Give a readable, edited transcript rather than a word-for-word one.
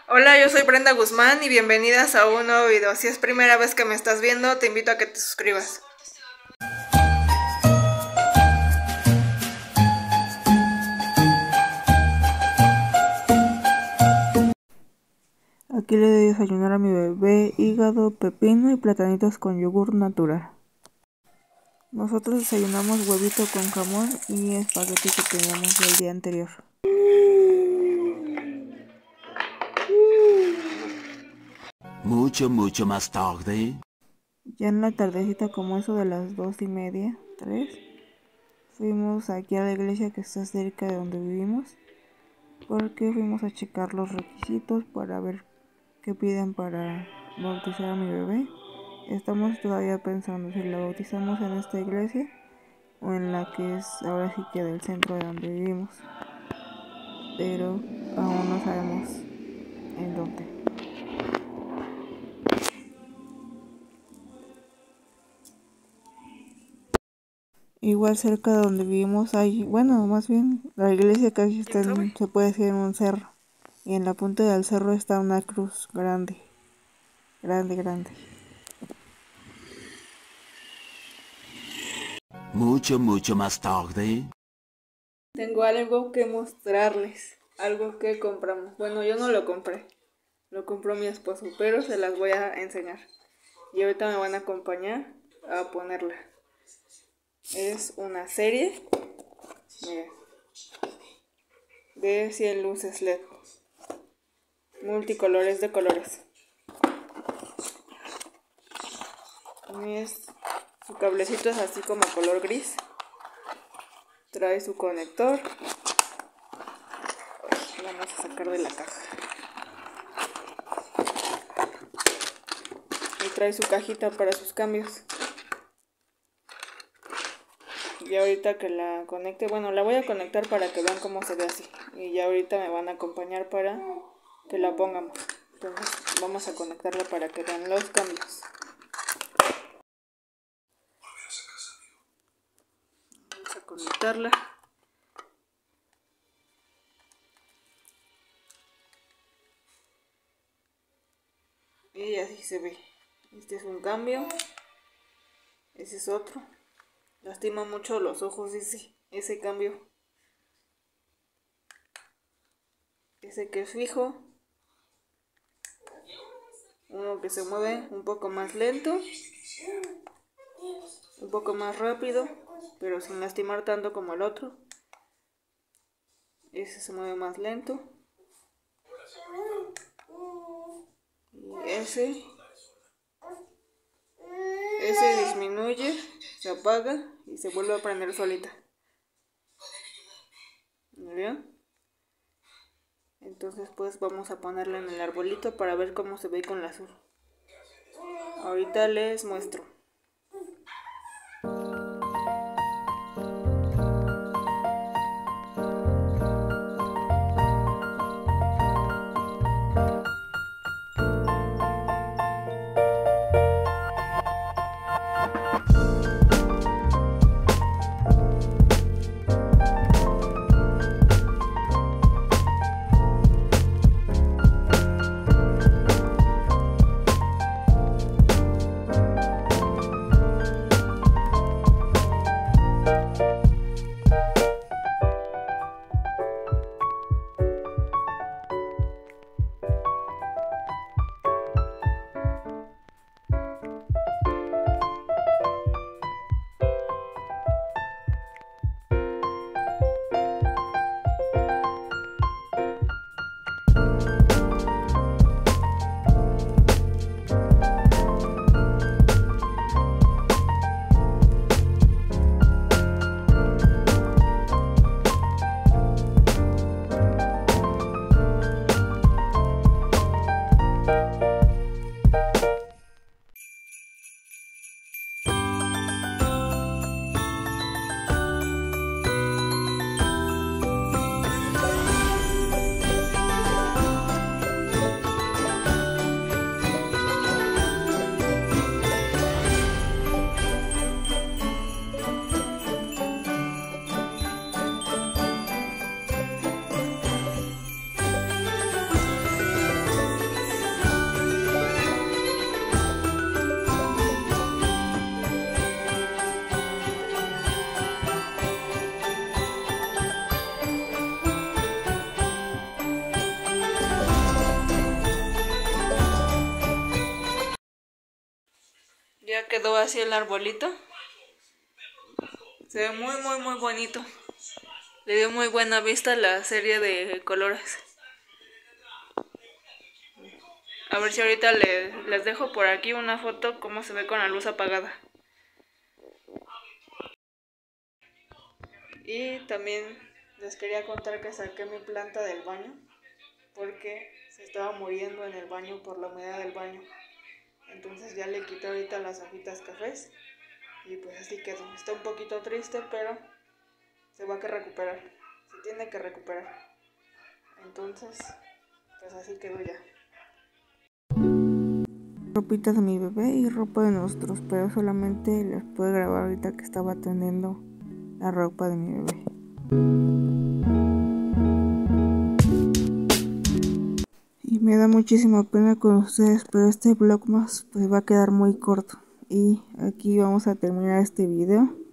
Hola, yo soy Brenda Guzmán y bienvenidas a un nuevo video. Si es primera vez que me estás viendo, te invito a que te suscribas. Aquí le doy a desayunar a mi bebé hígado, pepino y platanitos con yogur natural. Nosotros desayunamos huevito con jamón y espagueti que teníamos del día anterior. Mucho más tarde. Ya en la tardecita, como eso de las 2:30, 3, fuimos aquí a la iglesia que está cerca de donde vivimos, porque fuimos a checar los requisitos para ver qué piden para bautizar a mi bebé. Estamos todavía pensando si la bautizamos en esta iglesia o en la que es ahora sí que del centro de donde vivimos, pero aún no sabemos en dónde. Igual cerca de donde vivimos hay, bueno, más bien la iglesia casi está se puede decir en un cerro, y en la punta del cerro está una cruz grande. Mucho más tarde. Tengo algo que mostrarles, algo que compramos. Bueno, yo no lo compré, lo compró mi esposo, pero se las voy a enseñar. Y ahorita me van a acompañar a ponerla. Es una serie, miren, de 100 luces LED, multicolores de colores. Su cablecito es así como color gris. Trae su conector. Vamos a sacar de la caja. Y trae su cajita para sus cambios. Y ahorita que la conecte, bueno, la voy a conectar para que vean cómo se ve así. Y ya ahorita me van a acompañar para que la pongamos. Entonces vamos a conectarla para que vean los cambios. Vamos a conectarla. Y así se ve. Este es un cambio. Ese es otro. Lastima mucho los ojos ese cambio. Ese que es fijo. Uno que se mueve un poco más lento. Un poco más rápido, pero sin lastimar tanto como el otro. Ese se mueve más lento. Y ese disminuye, se apaga y se vuelve a prender solita. ¿Bien? Entonces pues vamos a ponerla en el arbolito para ver cómo se ve con la azul. Ahorita les muestro. ya quedó así el arbolito. Se ve muy bonito. Le dio muy buena vista a la serie de colores. A ver si ahorita les dejo por aquí una foto cómo se ve con la luz apagada. Y también les quería contar que saqué mi planta del baño porque se estaba muriendo en el baño por la humedad del baño. Entonces ya le quité ahorita las hojitas cafés y pues así quedó. Está un poquito triste, pero se va a recuperar. Se tiene que recuperar. Entonces, pues así quedó ya. Ropita de mi bebé y ropa de nosotros, pero solamente les pude grabar ahorita que estaba tendiendo la ropa de mi bebé. Y me da muchísima pena con ustedes, pero este vlog más pues va a quedar muy corto. Y aquí vamos a terminar este video.